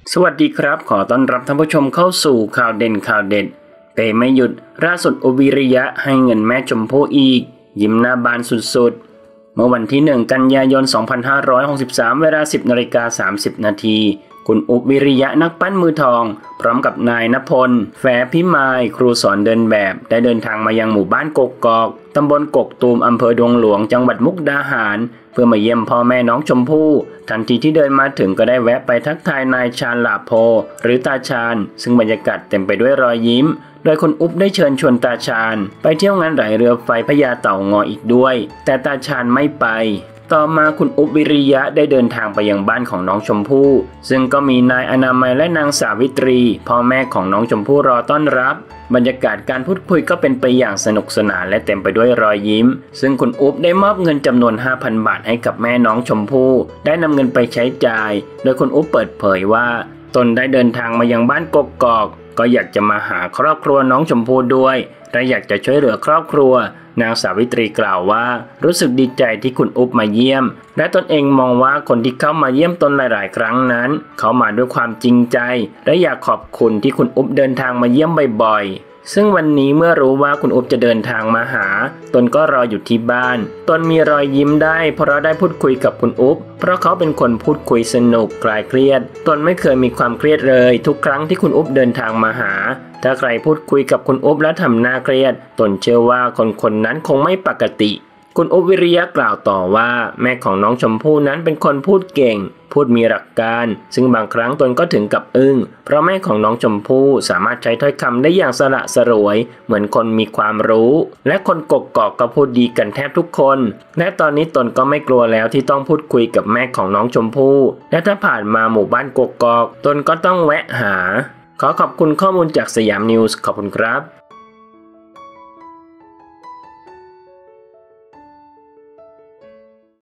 สวัสดีครับขอต้อนรับท่านผู้ชมเข้าสู่ข่าวเด่นข่าวเด็ดเปไม่หยุดล่าสุดอุบวิริยะให้เงินแม่ชมพู่อีกยิ้มหน้าบานสุดๆเมื่อวันที่1กันยายน2563เวลา 10:30 นาทีคุณอุบวิริยะนักปั้นมือทองพร้อมกับนายณพลแฝพิมายครูสอนเดินแบบได้เดินทางมายังหมู่บ้านกกอกตำบลกกตูมอำเภอดงหลวงจังหวัดมุกดาหารเพื่อมาเยี่ยมพ่อแม่น้องชมพู่ทันทีที่เดินมาถึงก็ได้แวะไปทักทายนายชาญหลาโพหรือตาชาญซึ่งบรรยากาศเต็มไปด้วยรอยยิ้มโดยคุณอุ๊บได้เชิญชวนตาชาญไปเที่ยวงานไหลเรือไฟพญาเต่างอยอีกด้วยแต่ตาชาญไม่ไปต่อมาคุณอุ๊บวิริยะได้เดินทางไปยังบ้านของน้องชมพู่ซึ่งก็มีนายอนามัยและนางสาวิตรีพ่อแม่ของน้องชมพู่รอต้อนรับบรรยากาศการพูดคุยก็เป็นไปอย่างสนุกสนานและเต็มไปด้วยรอยยิ้มซึ่งคุณอุ๊บได้มอบเงินจำนวน 5,000 บาทให้กับแม่น้องชมพู่ได้นำเงินไปใช้จ่ายโดยคุณอุ๊บเปิดเผยว่าตนได้เดินทางมายังบ้านกกอกก็อยากจะมาหาครอบครัวน้องชมพู่ด้วยและอยากจะช่วยเหลือครอบครัวนางสาวิตรีกล่าวว่ารู้สึกดีใจที่คุณอุ๊บมาเยี่ยมและตนเองมองว่าคนที่เข้ามาเยี่ยมตนหลายๆครั้งนั้นเขามาด้วยความจริงใจและอยากขอบคุณที่คุณอุ๊บเดินทางมาเยี่ยมบ่อยๆซึ่งวันนี้เมื่อรู้ว่าคุณอุ๊บจะเดินทางมาหาตนก็รออยู่ที่บ้านตนมีรอยยิ้มได้เพราะได้พูดคุยกับคุณอุ๊บเพราะเขาเป็นคนพูดคุยสนุกคลายเครียดตนไม่เคยมีความเครียดเลยทุกครั้งที่คุณอุ๊บเดินทางมาหาถ้าใครพูดคุยกับคุณอุ๊บแล้วทำหน้าเครียดตนเชื่อว่าคนนั้นคงไม่ปกติคุณอุ๊บวิริยะกล่าวต่อว่าแม่ของน้องชมพู่นั้นเป็นคนพูดเก่งพูดมีหลักการซึ่งบางครั้งตนก็ถึงกับอึ้งเพราะแม่ของน้องชมพู่สามารถใช้ถ้อยคำได้อย่างสละสลวยเหมือนคนมีความรู้และคนกกอกก็พูดดีกันแทบทุกคนและตอนนี้ตนก็ไม่กลัวแล้วที่ต้องพูดคุยกับแม่ของน้องชมพู่และถ้าผ่านมาหมู่บ้านกกอกตนก็ต้องแวะหาขอขอบคุณข้อมูลจากสยามนิวส์ขอบคุณครับ